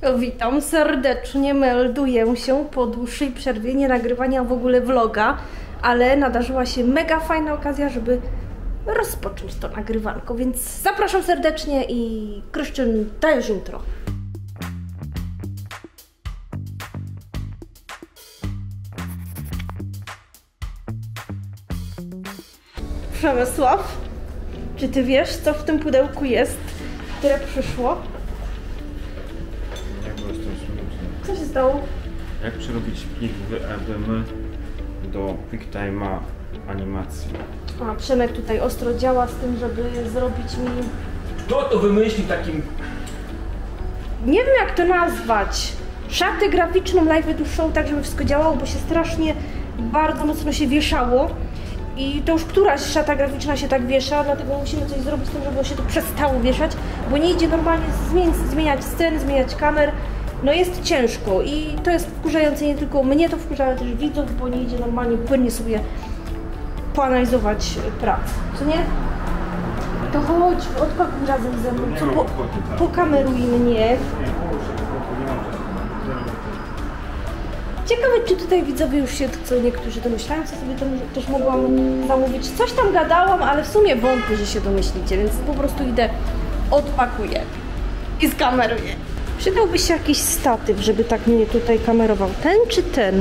Witam serdecznie, melduję się po dłuższej przerwie nie nagrywania w ogóle vloga, ale nadarzyła się mega fajna okazja, żeby rozpocząć to nagrywanko, więc zapraszam serdecznie i Kryszczyn, dajesz intro. Przemysław, czy ty wiesz, co w tym pudełku jest, które przyszło? Co się stało? Jak przerobić plik w EBM do QuickTime'a animacji? A, Przemek tutaj ostro działa z tym, żeby zrobić mi... Kto to wymyślił takim... Nie wiem, jak to nazwać. Szatę graficzną Live Edu Show, tak żeby wszystko działało, bo się strasznie bardzo mocno się wieszało. I to już któraś szata graficzna się tak wiesza, dlatego musimy coś zrobić z tym, żeby się to przestało wieszać, bo nie idzie normalnie zmieniać scen, zmieniać kamer. No jest ciężko i to jest wkurzające, nie tylko mnie to wkurza, ale też widzów, bo nie idzie normalnie płynnie sobie poanalizować pracę, co nie? To chodź, odpakuj razem ze mną, co pokameruj mnie. Ciekawe, czy tutaj widzowie już się, co niektórzy domyślają, co sobie też mogłam zamówić. Coś tam gadałam, ale w sumie wątpię, że się domyślicie, więc po prostu idę, odpakuję i skameruję. Przydałby się jakiś statyw, żeby tak mnie tutaj kamerował. Ten czy ten?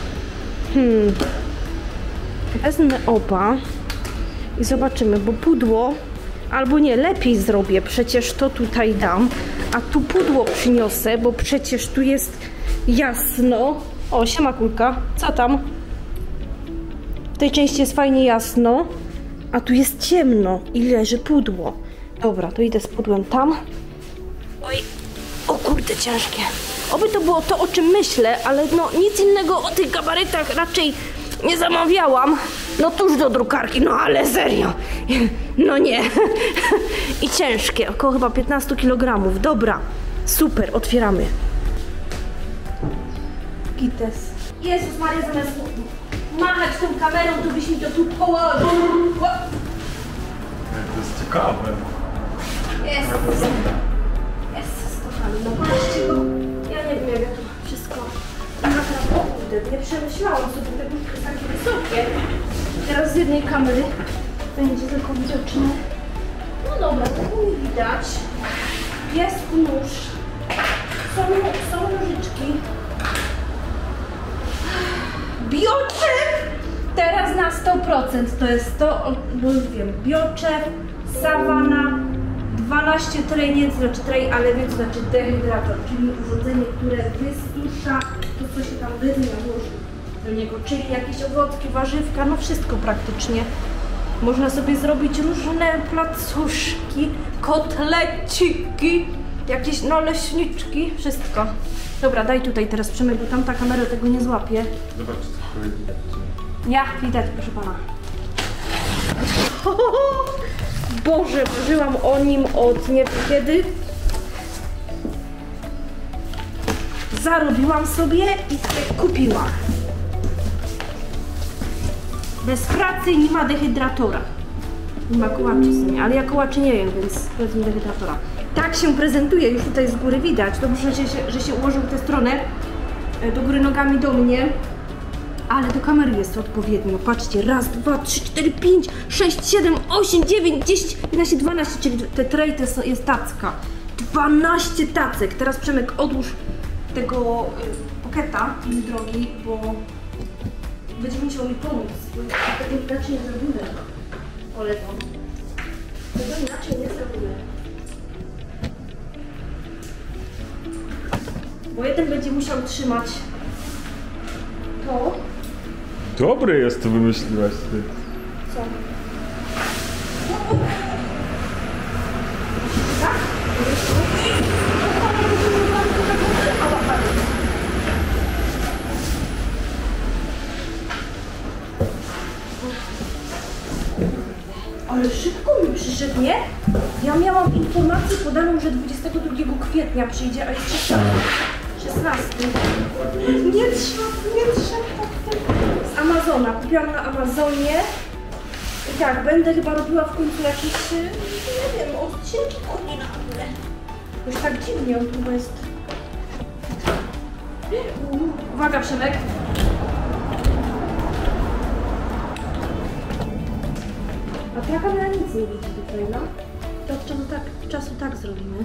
Wezmę oba i zobaczymy, bo pudło, albo nie, lepiej zrobię, przecież to tutaj dam, a tu pudło przyniosę, bo przecież tu jest jasno. O, siema kulka, co tam? W tej części jest fajnie jasno, a tu jest ciemno i leży pudło. Dobra, to idę z pudłem tam. Oj. O kurde, ciężkie. Oby to było to, o czym myślę, ale no nic innego o tych gabarytach raczej nie zamawiałam. No tuż do drukarki, no ale serio. No nie. I ciężkie, około chyba 15 kg. Dobra, super, otwieramy. Gites. Jezus Maria, zamiast machać tą kamerą, to byś mi to tu położył. To jest ciekawe. Jest. No patrzcie go, ja nie wiem, jak ja to wszystko naprawdę, o kurde, nie przemyślałam sobie, te buźki są takie wysokie. Teraz z jednej kamery będzie tylko widoczne. No dobra, tego nie widać. Jest nóż, są nożyczki. Bioczep! Teraz na 100% to jest to, bo już wiem, bioczep, sawana, 12 tray, nie znaczy tray, ale więc znaczy dehydrator, czyli urządzenie, które wysusza to, co się tam nałoży do niego, czyli jakieś owocki, warzywka, no wszystko praktycznie. Można sobie zrobić różne placuszki, kotleciki, jakieś naleśniczki, wszystko. Dobra, daj tutaj teraz Przemek, bo tamta kamera tego nie złapie. Zobacz, co widać. Ja, widać, proszę pana. Boże, marzyłam o nim od nie wiem kiedy. Zarobiłam sobie i sobie kupiłam. Bez pracy nie ma dehydratora. Nie ma kołaczy sobie, ale ja kołaczy nie wiem, więc wezmę dehydratora. Tak się prezentuje, już tutaj z góry widać. Dobrze, że się ułożył tę stronę do góry nogami do mnie. Ale do kamery jest odpowiednio. Patrzcie, raz, 2, 3, 4, 5, 6, 7, 8, 9, 10, 11, 12, czyli te tray to jest tacka. 12 tacek. Teraz Przemek odłóż tego poketa, mój drogi, bo będzie musiał mi pomóc. Tego inaczej nie zrobimy. Polecam. Tego inaczej nie zrobimy. Bo jeden będzie musiał trzymać to. Dobre jest to, wymyśliłaś ty. Co? Tak? Ale szybko mi przyszedł, nie? Ja miałam informację podaną, że 22 kwietnia przyjdzie, a jest 16. Nie trzeba. Z Amazona. Kupiłam na Amazonie. I tak, będę chyba robiła w końcu jakieś, nie wiem, odcinki kulinarne. Już tak dziwnie, on chyba jest Uwaga, Przemek. A ta kamera nic nie widzi tutaj, no. To od czasu tak zrobimy.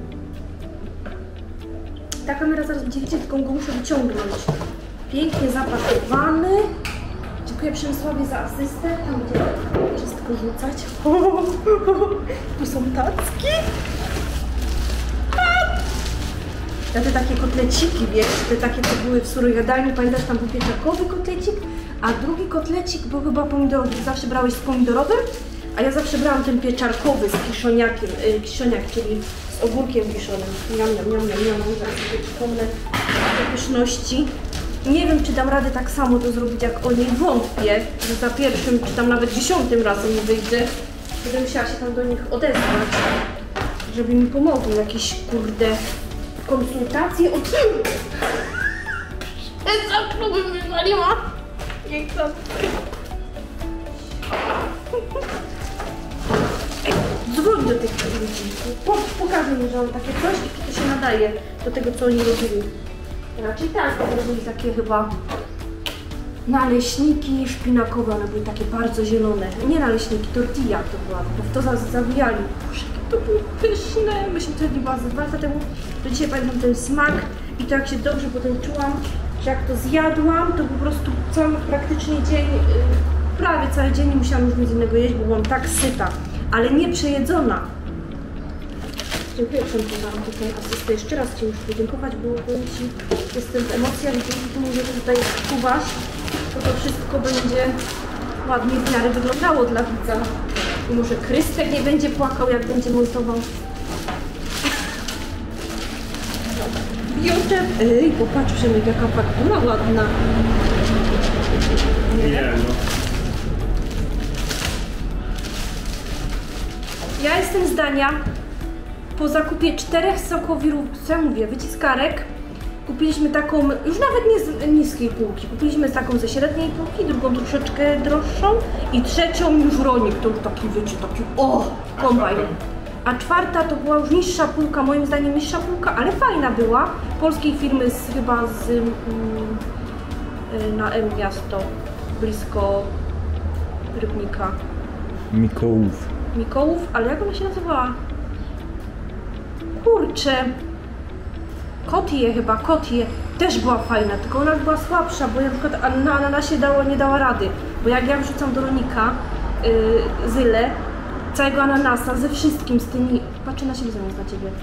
Ta kamera zaraz będzie widzieć, tylko go muszę wyciągnąć. Pięknie zapakowany. Dziękuję Przemysławie za asystę. Tam będzie wszystko rzucać. Tu są tacki. Ja te takie kotleciki, wiesz, te takie, co były w surojadalni, pamiętasz, tam był pieczakowy kotlecik, a drugi kotlecik był chyba pomidorowy. Zawsze brałeś z pomidorowym, a ja zawsze brałam ten pieczarkowy z kiszoniakiem, kiszoniak, czyli z ogórkiem kiszonym. Miam, zaraz sobie przypomnę te pyszności. Nie wiem, czy dam radę tak samo to zrobić jak oni. Wątpię, że za pierwszym, czy tam nawet 10 razem nie wyjdzie. Będę musiała się tam do nich odezwać, żeby mi pomogli. Jakieś, kurde, konsultacje od... Za kluby wywaliła! Nie chcę. Dzwoń do tych ludzi. Pokażę mi, że mam takie coś i czy to się nadaje do tego, co oni robili. Raczej tak, bo robili takie chyba naleśniki szpinakowe, one były takie bardzo zielone. Nie naleśniki, tortilla to była, bo w to zawijali. Boże, to było pyszne. Myśmy to jedli była ze 2 lata temu. Do dzisiaj pamiętam ten smak i to jak się dobrze potem czułam, że jak to zjadłam, to po prostu cały praktycznie dzień, prawie cały dzień nie musiałam już nic innego jeść, bo byłam tak syta, ale nie przejedzona. Dziękuję Przemku za tutaj asystę. Jeszcze raz Ci muszę podziękować, bo powiem Ci, jestem w emocjach i dzięki temu, że tutaj czuwasz, to wszystko będzie ładnie w miarę wyglądało dla widza. I może Krystek nie będzie płakał, jak będzie montował. Bioczep. Ej, popatrz Przemek, jaka faktura ładna. Nie no. Ja jestem zdania, po zakupie 4 sokowirów, co ja mówię, wyciskarek, kupiliśmy taką, już nawet nie z niskiej półki, kupiliśmy taką ze średniej półki, drugą troszeczkę droższą i trzecią już Ronik, to już taki, wiecie, taki, kombajn. A 4 to była już niższa półka, moim zdaniem niższa półka, ale fajna była, polskiej firmy chyba na M miasto, blisko Rybnika. Mikołów, ale jak ona się nazywała? Kurczę, Kotie, też była fajna, tylko ona była słabsza, bo ja na przykład na ananasie nie dała rady, bo jak ja wrzucam do Ronika zyle, całego ananasa, ze wszystkim, z tymi, patrzę na siebie zamiast na Ciebie,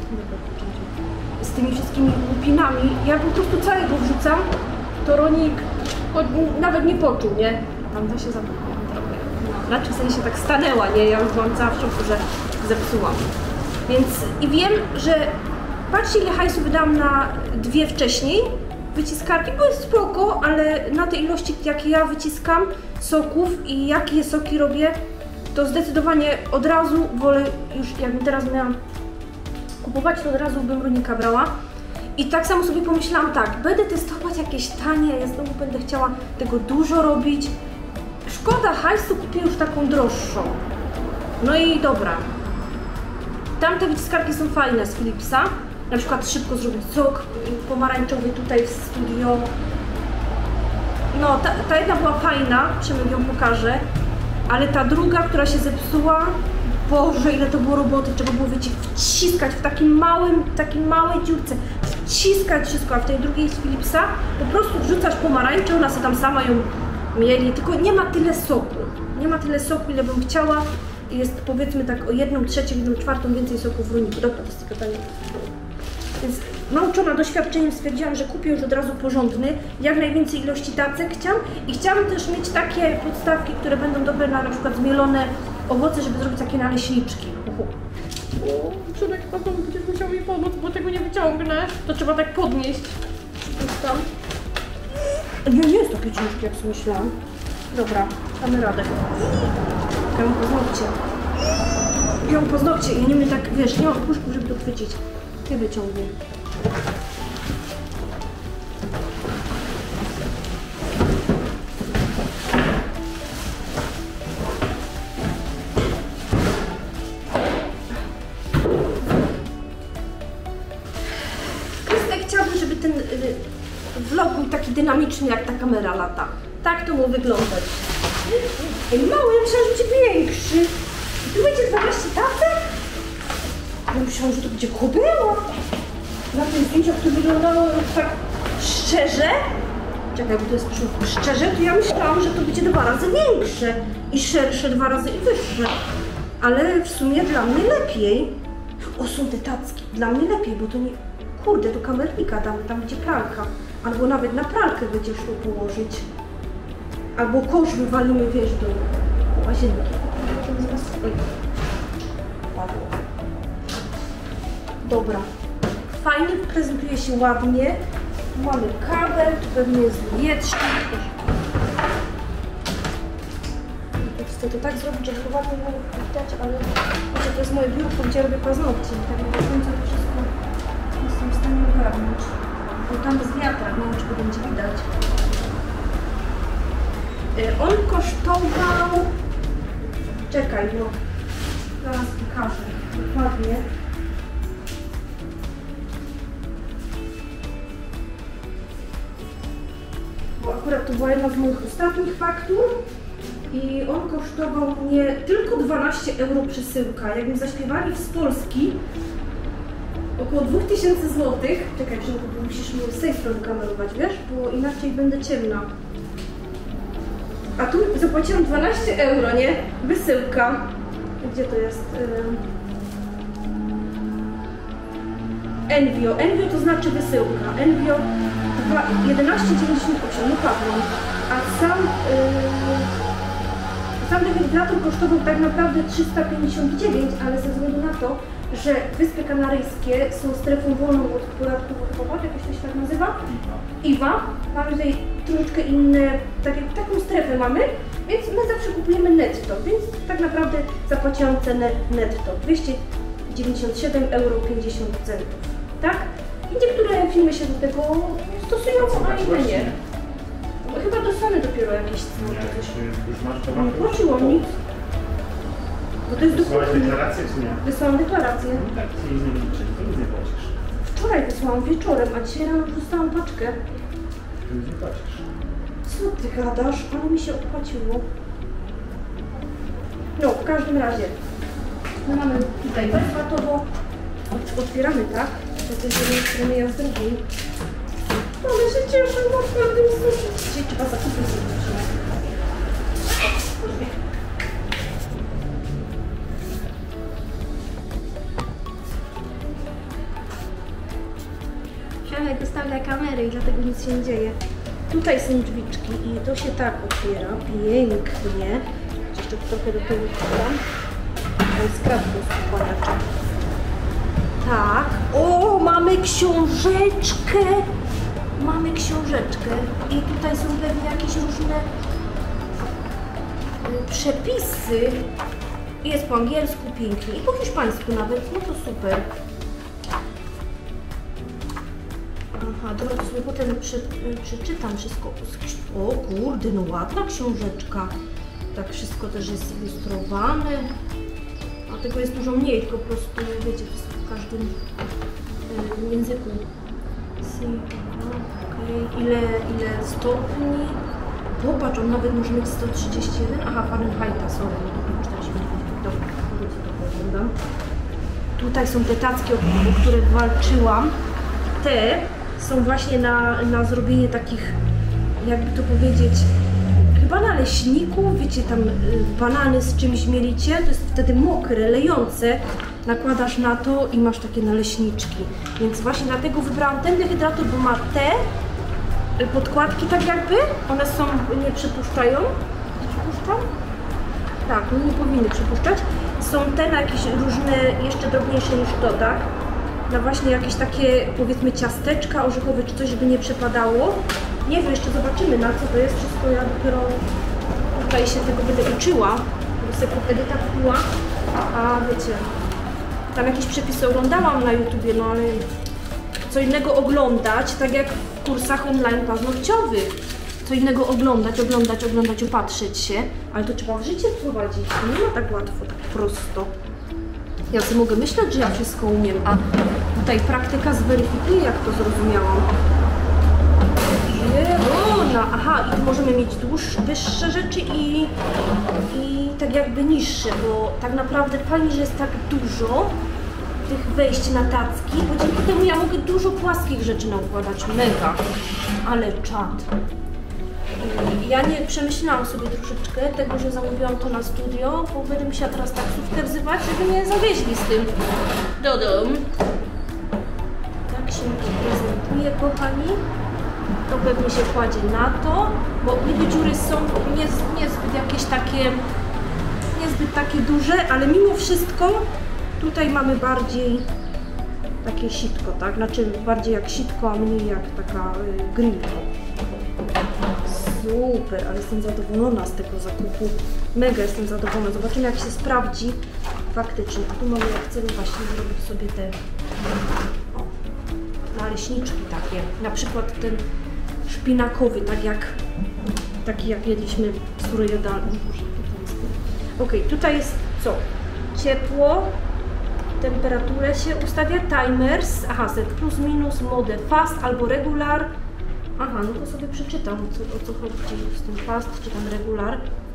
z tymi wszystkimi łupinami, ja po prostu całego wrzucam, to Ronik nawet nie poczuł, nie? Tam to się zapomniałam trochę, raczej w sensie tak stanęła, nie? Ja już byłam cała w szoku, że zepsułam. Więc i wiem, że patrzcie, ile hajsu wydałam na 2 wcześniej wyciskarki, były spoko, ale na tej ilości, jakie ja wyciskam soków i jakie soki robię, to zdecydowanie od razu wolę, już jakbym teraz miała kupować, to od razu bym Ronika brała. I tak samo sobie pomyślałam, tak, będę testować jakieś tanie, ja znowu będę chciała tego dużo robić. Szkoda hajsu, kupię już taką droższą. No i dobra. Tamte wyciskarki są fajne z Philipsa. Na przykład szybko zrobić sok pomarańczowy tutaj w studio. No, ta jedna była fajna, Przemek ją pokaże. Ale ta druga, która się zepsuła, Boże, ile to było roboty, trzeba było wciskać w takiej małej dziurce, wciskać wszystko, a w tej drugiej z Philipsa po prostu wrzucasz pomarańczę, ona sobie tam sama ją mieli, tylko nie ma tyle soku. Nie ma tyle soku, ile bym chciała. Jest powiedzmy tak o 1/3, 1/4 więcej soku w Roniku. Dobra, to jest pytanie. Więc nauczona doświadczeniem stwierdziłam, że kupię już od razu porządny, jak najwięcej ilości tacek chciałam i chciałam też mieć takie podstawki, które będą dobre na przykład zmielone owoce, żeby zrobić takie naleśniczki. Przemek, znowu będziesz musiał mi pomóc, bo tego nie wyciągnę. To trzeba tak podnieść. Tam. Nie jest takie ciężkie, jak sobie myślałam. Dobra, damy radę. Ja mam paznokcie. Ja nie wiem, tak, wiesz, nie mam puszku, żeby to chwycić. Ty wyciągnie. Krystek, chciałabym, żeby ten vlog był taki dynamiczny, jak ta kamera lata. Tak to mu wyglądać. Ej, mały, ja myślałam, że będzie większy. I tu będzie 12 tafek? Ja myślałam, że to będzie kubeła. Na tym zdjęciach to wyglądało tak szczerze. Czekaj, bo to jest szczerze, to ja myślałam, że to będzie 2 razy większe. I szersze 2 razy i wyższe. Ale w sumie dla mnie lepiej. O, są te tacki. Dla mnie lepiej, bo to nie... Kurde, to kamernika damy, tam będzie pralka. Albo nawet na pralkę będzie szło położyć. Albo kosz wywalimy, wiesz, do łazienki. Oj, padło. Dobra. Fajnie, prezentuje się ładnie. Tu mamy kabel, tu pewnie jest wietrznik. Chcę to tak zrobić, żeby ładnie było widać, ale wiecie, to jest moje biurko, gdzie robię paznokcie. Tak nie do końca to wszystko jestem w stanie ogarnąć. Bo tam jest wiatrak, nie wiem, czy to będzie widać. On kosztował... Czekaj, no. Zaraz pokażę dokładnie. Bo akurat to była jedna z moich ostatnich faktur. I on kosztował mnie tylko 12 euro przesyłka. Jakby zaśpiewali z Polski około 2000 zł. Czekaj, bo musisz mnie z tej strony kamerować, wiesz? Bo inaczej będę ciemna. A tu zapłaciłam 12 euro, nie? Wysyłka. Gdzie to jest? Envio. Envio to znaczy wysyłka. Envio 11,98, no pewno. A sam defibrillator kosztował tak naprawdę 359, ale ze względu na to, że Wyspy Kanaryjskie są strefą wolną od podatków odchodowych, jakoś to się tak nazywa? IVA. Mamy tutaj troszeczkę inne, taką strefę mamy, więc my zawsze kupujemy netto, więc tak naprawdę zapłaciłam cenę netto. 297,50 euro. Tak? I niektóre filmy się do tego stosują, a inne nie. Chyba dostanę dopiero jakieś ceny. Już masz to? Nie płaciłam nic. Bo to jest Wysłałaś dokładnie. deklarację czy nie? Wysłałam deklarację. No tak, to nic nie liczy, to nic nie płacisz. Wczoraj wysłałam wieczorem, a dzisiaj rano już dostałam paczkę. To nic nie płacisz. Co ty gadasz? Ale mi się opłaciło. No, w każdym razie. My mamy tutaj bezwatowo. Otwieramy, tak? To jest z jednej strony, ja z drugiej. Ale się cieszę na tym sushi. Dzisiaj trzeba zakupić sushi. Przemek ustawia kamerę i dlatego nic się nie dzieje. Tutaj są drzwiczki i to się tak otwiera. Pięknie. Jeszcze trochę do tyłu wkładam. To jest kratką z układaczem. Tak. O, mamy książeczkę. Mamy książeczkę. I tutaj są pewnie jakieś różne przepisy. Jest po angielsku pięknie. I po hiszpańsku nawet. No to super. Aha, dobra, to sobie potem przeczytam wszystko. O kurde, no ładna książeczka. Tak wszystko też jest ilustrowane. A tego jest dużo mniej, tylko po prostu, wiecie, to jest w każdym języku. Okay. Ile stopni? Popatrz, on nawet może mieć 131. Aha, Fahrenheita, sorry, nie 49. Dobra, to wygląda. Tutaj są te tacki, o które walczyłam. Te są właśnie na zrobienie takich, jakby to powiedzieć, chyba naleśników, wiecie, tam banany z czymś mielicie, to jest wtedy mokre, lejące, nakładasz na to i masz takie naleśniczki. Więc właśnie dlatego wybrałam ten dehydrator, bo ma te podkładki tak jakby, one są, nie przepuszczają. Przepuszczam? Tak, no nie powinny przepuszczać. Są te na jakieś różne, jeszcze drobniejsze niż to, tak? Na właśnie jakieś takie, powiedzmy, ciasteczka orzechowe czy coś, żeby nie przepadało. Nie wiem, jeszcze zobaczymy, na co to jest wszystko. Ja dopiero tutaj się tego będę uczyła, bo sobie Edyta kupiła. A wiecie, tam jakieś przepisy oglądałam na YouTubie, no ale co innego oglądać, tak jak w kursach online paznokciowych. Co innego oglądać, opatrzyć się, ale to trzeba w życie wprowadzić. To nie ma tak łatwo, tak prosto. Ja sobie mogę myśleć, że ja wszystko umiem, a tutaj praktyka zweryfikuje, jak to zrozumiałam. Pieruna! Aha, i tu możemy mieć wyższe rzeczy i tak jakby niższe, bo tak naprawdę fajnie, że jest tak dużo tych wejść na tacki, bo dzięki temu ja mogę dużo płaskich rzeczy naukładać. Mega! Ale czad. Ja nie przemyślałam sobie troszeczkę tego, że zamówiłam to na studio, bo będę musiała teraz taksówkę wzywać, żeby mnie zawieźli z tym do domu. Tak się prezentuje, kochani. To pewnie się kładzie na to, bo niby dziury są niezbyt jakieś takie, niezbyt takie duże, ale mimo wszystko tutaj mamy bardziej takie sitko, tak? Znaczy bardziej jak sitko, a mniej jak taka grill. Super, ale jestem zadowolona z tego zakupu. Mega jestem zadowolona. Zobaczymy, jak się sprawdzi faktycznie. A tu mamy, jak chcemy właśnie zrobić sobie te naleśniczki takie. Na przykład ten szpinakowy, taki jak jedliśmy w surojadalni. Ok, tutaj jest co? Ciepło. Temperaturę się ustawia. Timers. Aha, set plus minus, mode fast albo regular. Aha, no to sobie przeczytam, o co chodzi z tym fast, czy tam regular.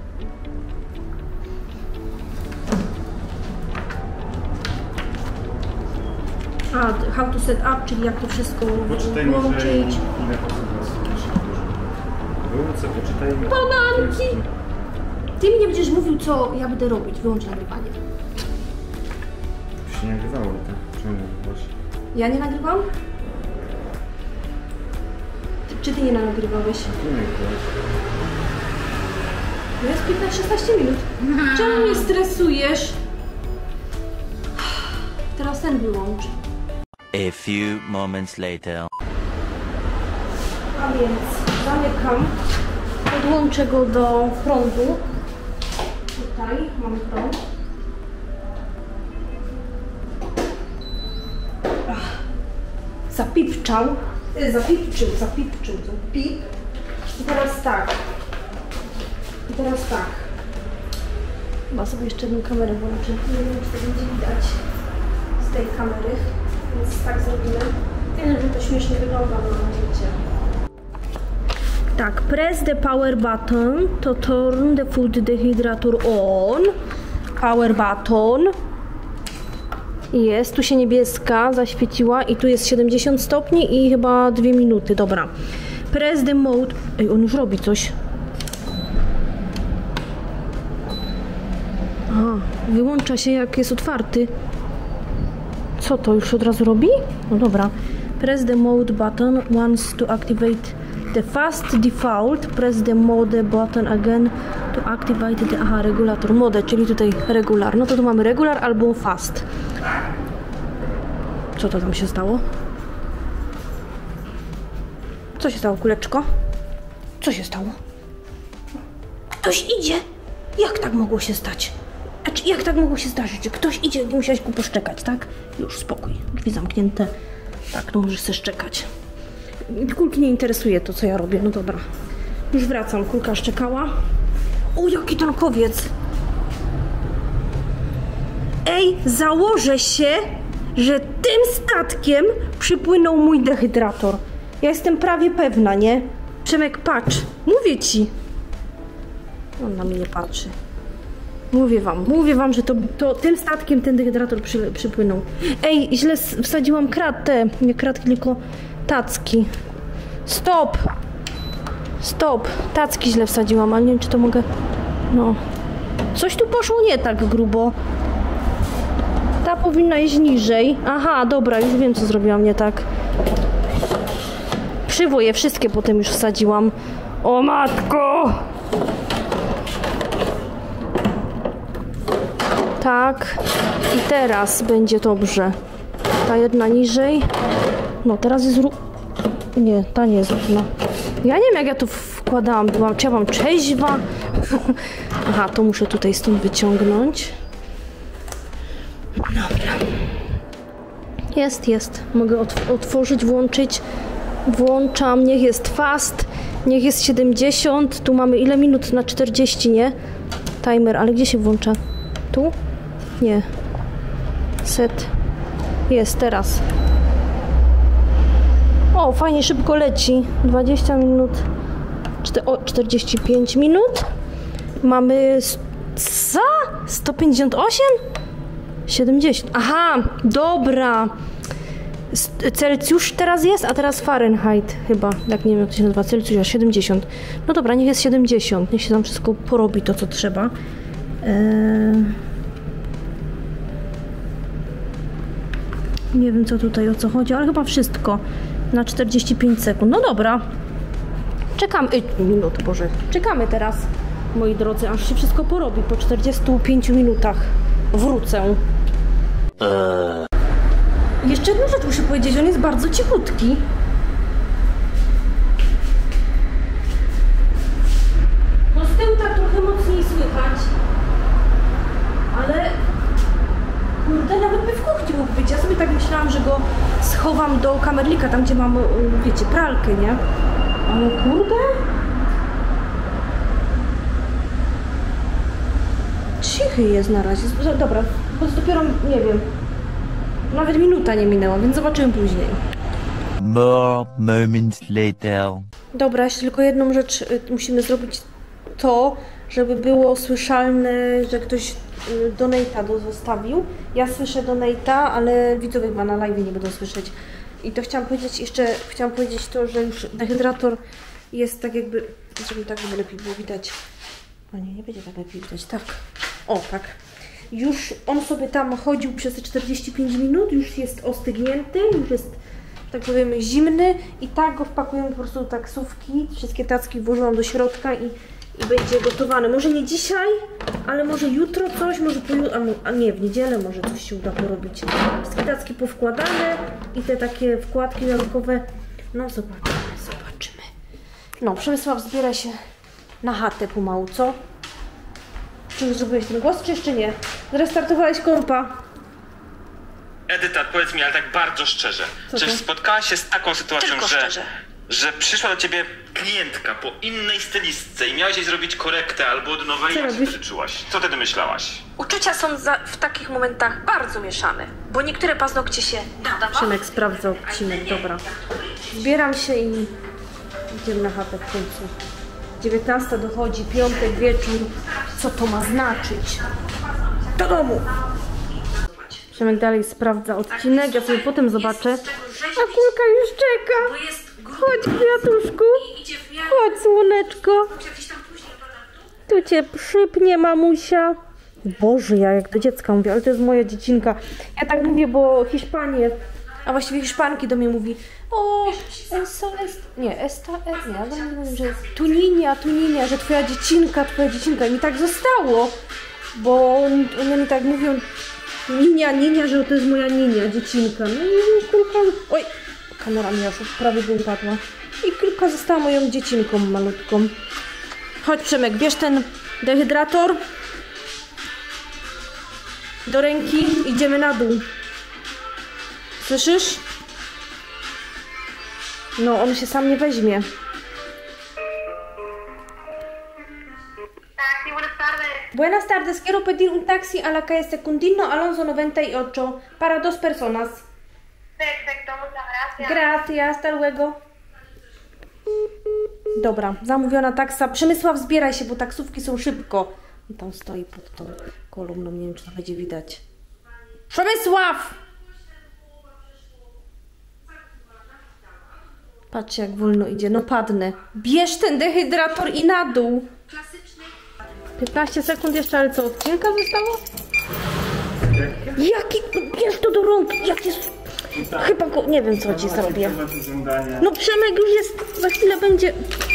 A, how to set up, czyli jak to wszystko włączyć. Poczytaj. Bananki! Ty mi nie będziesz mówił, co ja będę robić. Wyłącz nagrywanie. To się nie nagrywało, tak? Czemu nagrywasz? Ja nie nagrywam? Czy ty nie nagrywałeś? Nie nagrywałeś. No jest 15-16 minut. Czemu mnie stresujesz? Teraz ten wyłącz. A few moments later. A więc zamykam. Podłączę go do prądu. Tutaj mamy prąd. Zapipczał. Zapipczył. Pip. I teraz tak. Chyba sobie jeszcze jedną kamerę włączę. Nie wiem, czy to będzie widać z tej kamery. Więc tak zrobimy. Wiem, że to śmiesznie wygląda na zdjęcie. Tak, press the power button to turn the food dehydrator on. Power button. Jest, tu się niebieska zaświeciła i tu jest 70 stopni i chyba 2 minuty, dobra. Press the mode. Ej, on już robi coś. Aha, wyłącza się jak jest otwarty. Co to, już od razu robi? No dobra. Press the mode button once to activate the fast default. Press the mode button again to activate the... Aha, regulator mode, czyli tutaj regular. No to tu mamy regular albo fast. Co to tam się stało? Co się stało, kuleczko? Co się stało? Ktoś idzie! Jak tak mogło się stać? Jak tak mogło się zdarzyć, że ktoś idzie i musiałeś go poszczekać, tak? Już, spokój. Drzwi zamknięte. Tak, no możesz sobie szczekać. Kulki nie interesuje to, co ja robię. No dobra. Już wracam. Kulka szczekała. O, jaki tankowiec! Ej, założę się, że tym statkiem przypłynął mój dehydrator. Ja jestem prawie pewna, nie? Przemek, patrz. Mówię ci. On na mnie nie patrzy. Mówię wam, że to tym statkiem ten dehydrator przypłynął. Ej, źle wsadziłam nie kratki, tylko tacki. Stop! Tacki źle wsadziłam, ale nie wiem, czy to mogę... No. Coś tu poszło nie tak grubo. Ta powinna iść niżej. Aha, dobra, już wiem, co zrobiłam nie tak. Przywoje wszystkie potem już wsadziłam. O matko! Tak. I teraz będzie dobrze. Ta jedna niżej. No, teraz jest nie, ta nie jest równa. Ja nie wiem, jak ja to wkładałam. Czy ja mam trzeźwa? Aha, to muszę tutaj stąd wyciągnąć. Dobra. Jest. Mogę otworzyć, włączyć. Włączam. Niech jest fast. Niech jest 70. Tu mamy ile minut? Na 40, nie? Timer, ale gdzie się włącza? Tu? Nie. Set. Jest, teraz. O, fajnie, szybko leci. 20 minut, 45 minut. Mamy... Co? 158? 70. Aha, dobra. Celsjusz teraz jest, a teraz Fahrenheit chyba. Jak nie wiem, jak to się nazywa. Celsjusz, 70. No dobra, niech jest 70. Niech się tam wszystko porobi to, co trzeba. Nie wiem, co tutaj, o co chodzi, ale chyba wszystko. Na 45 sekund. No dobra. Czekamy. Minut, Boże. Czekamy teraz, moi drodzy, aż się wszystko porobi. Po 45 minutach wrócę. Jeszcze jedną rzecz muszę powiedzieć, on jest bardzo cichutki. No z tyłu tak trochę mocniej słychać. Ale... Kurde, nawet by w kuchni mógł być. Ja sobie tak myślałam, że go schowam do kamerlika, tam gdzie mam, wiecie, pralkę, nie? Ale kurde... Cichy jest na razie. Dobra, bo dopiero, nie wiem, nawet minuta nie minęła, więc zobaczymy później. More moments later. Dobra, jeszcze tylko jedną rzecz musimy zrobić, to, żeby było słyszalne, że ktoś donate'a zostawił. Ja słyszę donate'a, ale widzowie chyba na live nie będą słyszeć. I to chciałam powiedzieć jeszcze, to, że już dehydrator jest tak jakby, żeby tak żeby lepiej było widać. O nie, nie będzie tak lepiej widać, tak. O, tak. Już on sobie tam chodził przez te 45 minut, już jest ostygnięty, już jest, tak powiem, zimny i tak go wpakujemy po prostu do taksówki. Wszystkie tacki włożyłam do środka i będzie gotowany. Może nie dzisiaj, ale może jutro coś, może pojutrze, a nie, w niedzielę może coś się uda porobić. Wszystkie tacki powkładane i te takie wkładki dodatkowe. No zobaczymy. No, Przemysław zbiera się na chatę pomału, co? Czy już zrobiłeś ten głos, czy jeszcze nie? Zrestartowałeś kompa. Edyta, powiedz mi, ale tak bardzo szczerze, czy spotkałaś się z taką sytuacją, że przyszła do ciebie klientka po innej stylistce i miałaś jej zrobić korektę albo od nowej, jak się wtedy czułaś? Co wtedy myślałaś? Uczucia są w takich momentach bardzo mieszane, bo niektóre paznokcie się nadawały. Szymek sprawdza odcinek, dobra. Zbieram się i idziemy na chatę w końcu. 19 dochodzi, piątek wieczór. Co to ma znaczyć? Do domu! Przemek dalej sprawdza odcinek, ja sobie potem zobaczę. A Kulka już czeka. Chodź, kwiatuszku. Chodź, słoneczko. Tu cię przypnie, mamusia. Boże, ja jak do dziecka mówię, ale to jest moja dziecinka. Ja tak mówię, bo Hiszpanie, a właściwie Hiszpanki do mnie mówi: o, Tuninia, że twoja dziecinka. I mi tak zostało, bo one mi tak mówią, ninia, że to jest moja ninia, dziecinka. No i Kulka, oj, kamera mi aż prawie by upadła. I Kulka została moją dziecinką malutką. Chodź, Przemek, bierz ten dehydrator do ręki, idziemy na dół. Słyszysz? No, on się sam nie weźmie. Taxi, buenas tardes. Buenas tardes, quiero pedir un taxi a la calle Secundino Alonso 98 para 2 personas. Perfecto, muchas gracias. Gracias, hasta luego. Dobra, zamówiona taksa. Przemysław, zbieraj się, bo taksówki są szybko. I tam stoi pod tą kolumną, nie wiem, czy to będzie widać. Przemysław! Patrzcie, jak wolno idzie. No padnę. Bierz ten dehydrator i na dół. 15 sekund jeszcze, ale co, odcinka zostało? Jaki? Bierz to do rąk. Jak jest... Chyba go... Nie wiem, co ci zrobię. No Przemek już jest... Za chwilę będzie...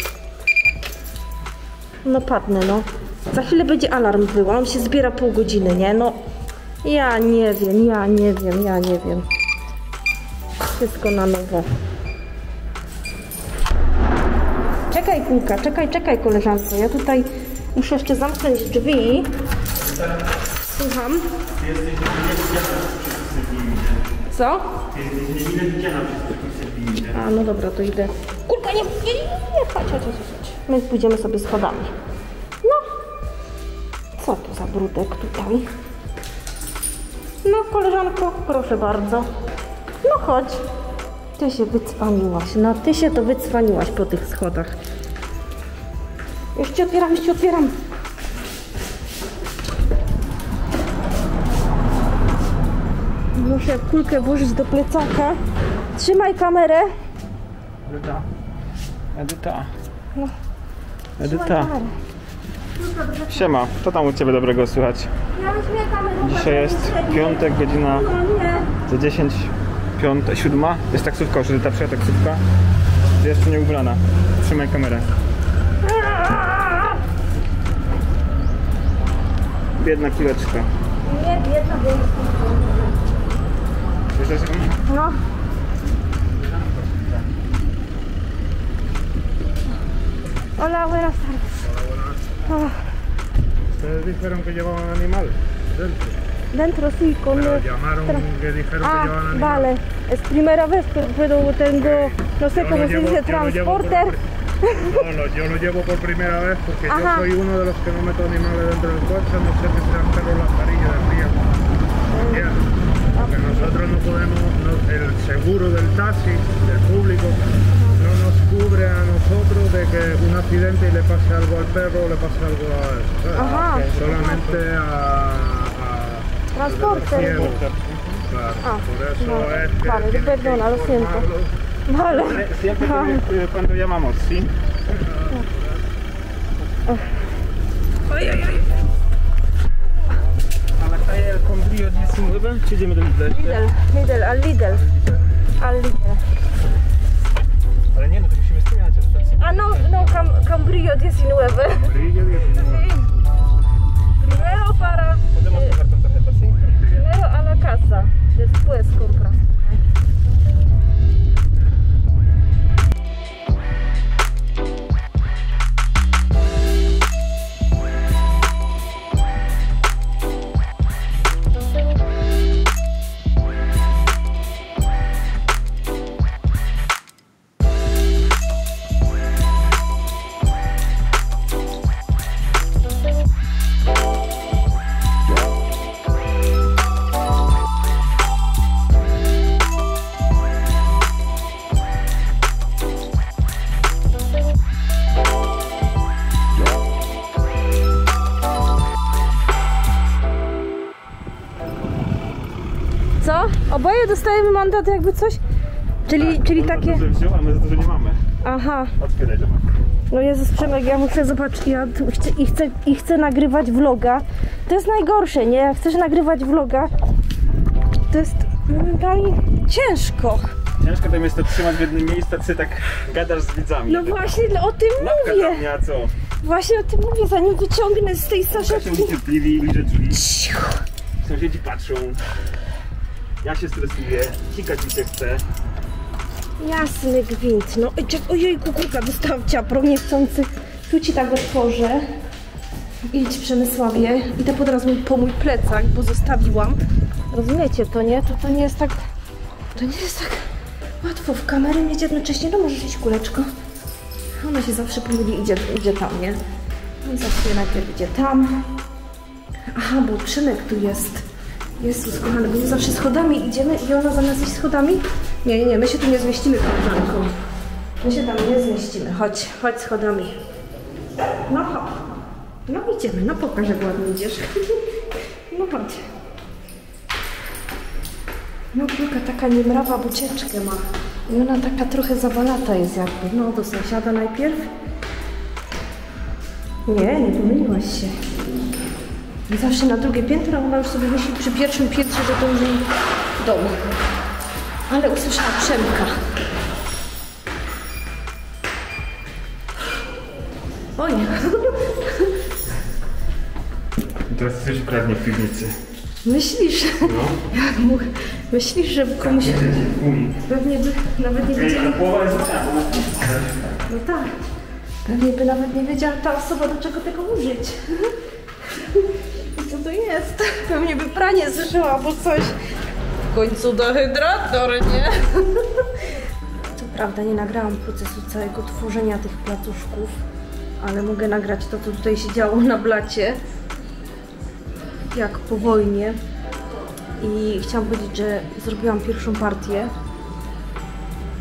No padnę, no. Za chwilę będzie alarm był, a on się zbiera pół godziny, nie? No... Ja nie wiem. Wszystko na nowo. Czekaj, Kulka, czekaj, koleżanko. Ja tutaj muszę jeszcze zamknąć drzwi. Słucham. Co? A, no dobra, to idę. Kulka, nie, chodź. My pójdziemy sobie schodami. No. Co to za brudek tutaj? No, koleżanko, proszę bardzo. No chodź. Ty się wycwaniłaś. No ty się to wycwaniłaś po tych schodach. Już ci otwieram, już ci otwieram. Muszę kulkę włożyć do plecaka. Trzymaj kamerę. Edyta. No. Edyta. Kamerę. Siema, co tam u ciebie dobrego słychać? Ja weźmie kamerę. Dzisiaj jest piątek, godzina No nie. za 10, 5, 7. Jest taksówka, już Edyta przyjechała taksówka. Jest jeszcze nie ubrana. Trzymaj kamerę. Biedna piłeczka. Nie, biedna, bo jest. Wiesz dlaczego? No. Hola, buenas tardes. Ustedes dijeron que llevaban animal dentro. Dentro sí, con... Pero llamaron que dijeron que llevaban animal. Vale. Es primera vez, pero tengo, no sé cómo se dice, transporter. No, yo lo llevo por primera vez porque Ajá. yo soy uno de los que no meto animales dentro del coche, no sé si sean perros las carillas del río. Porque nosotros no podemos, el seguro del taxi, del público, no nos cubre a nosotros de que un accidente y le pase algo al perro o le pase algo a él. ¿sabes? Ajá. Solamente a Transporter. ciegos. Claro, por eso no. es que Vale, tienes que perdona, lo siento. informarlos. Vale. Siempre cuando llamamos, ¿sí? A la calle del Condrío 19, czy idziemy do Lidl? Lidl, al Lidl. Al Lidl. Ale nie, no to musimy wspomnieć o stacji. Ah, no, Cambrio 19. Brillo 19. Primero para... Podemos pasar con tarjeta, ¿sí? Primero a la casa, después compras. Co? Oboje dostajemy mandat jakby coś? Czyli takie... Że wziął, a my za to, że nie mamy. Aha. Otwieraj, że ma. No Jezus Przemek, ja muszę zobaczyć, ja tu chcę nagrywać vloga. To jest najgorsze, nie? Jak chcesz nagrywać vloga, to jest momentami ciężko. Ciężko tam jest to trzymać w jednym miejscu, ty tak gadasz z widzami. No właśnie o tym Lapka mówię. na mnie, a co? Właśnie o tym mówię, zanim wyciągnę z tej Się saszetki. niecierpliwi, liże drzwi. Cicho. Sąsiedzi patrzą. Ja się stresuję, sikać mi się chce. Jasny gwint. No ojejku, kurka, dostałam ciapro niechcący. Tu ci tak otworzę. Idź Przemysławie. Idę pod razu po mój plecak, bo zostawiłam. Rozumiecie to, nie? To nie jest tak... To nie jest tak łatwo w kamerę mieć jednocześnie. No możesz iść, kuleczko. Ona się zawsze pomyli, idzie tam, nie? On zawsze najpierw idzie tam. Aha, bo Przemek tu jest. Jezus kochany, bo my zawsze schodami idziemy i ona zamiast iść schodami? Nie, my się tu nie zmieścimy, koleżanko. My się tam nie zmieścimy. Chodź schodami. No hop. No idziemy, no pokaż jak ładnie idziesz. No chodź. No kulka taka niemrawa bucieczkę ma. I ona taka trochę zawalata jest jakby. No do sąsiada najpierw. Nie pomyliłaś się. I zawsze na drugie piętro, ona już sobie myśli przy pierwszym piętrze, że to już jej dom. Ale usłyszała Przemka. Oj. I teraz coś kradnie w piwnicy. Myślisz? No. Myślisz, że komuś... Pewnie by nawet nie wiedzieli... Połowa jest No tak. Pewnie by nawet nie wiedziała ta osoba, do czego tego użyć. Co to jest? Pewnie by pranie zżyła albo coś. W końcu dehydrator, nie? Co prawda nie nagrałam procesu całego tworzenia tych placuszków, ale mogę nagrać to, co tutaj się działo na blacie. Jak po wojnie. I chciałam powiedzieć, że zrobiłam pierwszą partię.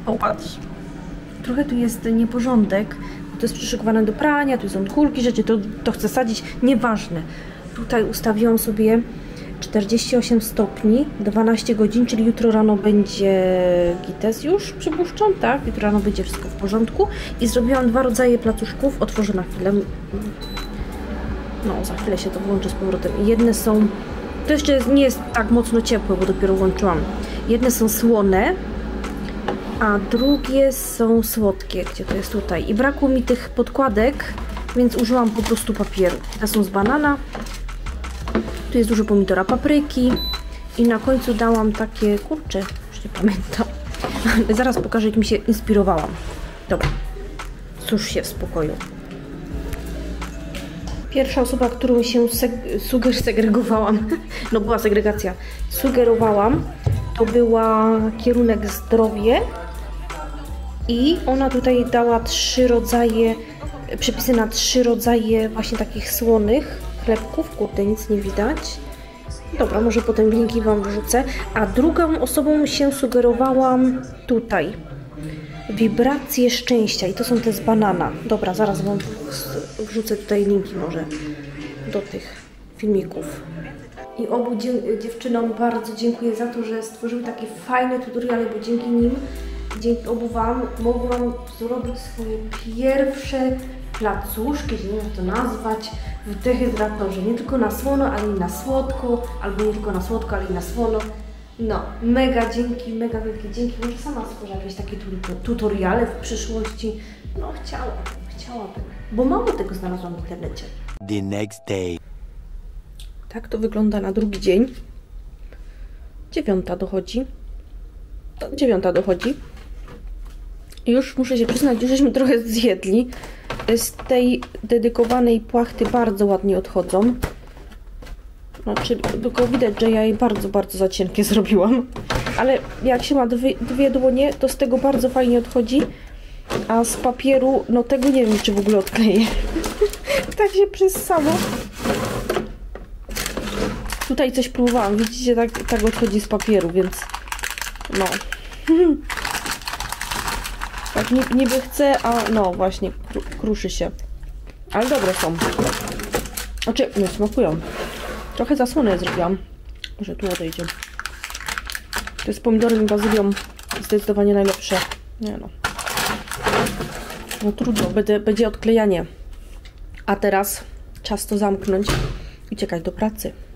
O, patrz. Trochę tu jest nieporządek. To jest przyszykowane do prania, tu są kulki, rzeczy, to chcę sadzić. Nieważne. Tutaj ustawiłam sobie 48 stopni, 12 godzin, czyli jutro rano będzie gites już, przypuszczam, tak? Jutro rano będzie wszystko w porządku. I zrobiłam 2 rodzaje placuszków. Otworzę na chwilę. No, za chwilę się to włączy z powrotem. Jedne są... To jeszcze nie jest tak mocno ciepłe, bo dopiero włączyłam. Jedne są słone, a drugie są słodkie. Gdzie to jest? Tutaj. I brakło mi tych podkładek, więc użyłam po prostu papieru. Te są z banana. Tu jest dużo pomidora, papryki. I na końcu dałam takie... Kurczę, już nie pamiętam. Zaraz pokażę, jak mi się inspirowałam. Dobra. Cóż się w spokoju. Pierwsza osoba, którą się segregowałam, no była segregacja, sugerowałam, to była kierunek zdrowie i ona tutaj dała 3 rodzaje, przepisy na 3 rodzaje właśnie takich słonych chlebków. Kurde, nic nie widać. Dobra, może potem linki Wam wrzucę. A drugą osobą się sugerowałam tutaj. Wibracje szczęścia i to są te z banana. Dobra, zaraz Wam wrzucę tutaj linki może do tych filmików. I obu dziewczynom bardzo dziękuję za to, że stworzyły takie fajne tutoriale, bo dzięki nim, dzięki obu Wam mogłam zrobić swoje pierwsze placuszki, nie wiem jak to nazwać, w dehydratorze. Nie tylko na słono, ale i na słodko, albo nie tylko na słodko, ale i na słono. No, mega dzięki, mega wielkie dzięki. Może sama stworzę jakieś takie tutoriale w przyszłości. No, chciałabym. Bo mało tego znalazłam w internecie. The next day. Tak to wygląda na drugi dzień. 9 dochodzi. 9 dochodzi. I już muszę się przyznać, że żeśmy trochę zjedli. Z tej dedykowanej płachty bardzo ładnie odchodzą. Znaczy, tylko widać, że ja jej bardzo, bardzo za cienkie zrobiłam. Ale jak się ma dwie dłonie, to z tego bardzo fajnie odchodzi. A z papieru, no tego nie wiem, czy w ogóle odkleję. Tak się przyssało. Tutaj coś próbowałam. Widzicie, tak odchodzi z papieru, więc no. Tak niby chcę, a no właśnie, kruszy się. Ale dobre są. Znaczy, no smakują. Trochę zasłonę zrobiłam. Może tu odejdzie. To z pomidorem i bazylią zdecydowanie najlepsze. Nie no. No trudno, będzie odklejanie. A teraz czas to zamknąć i uciekać do pracy.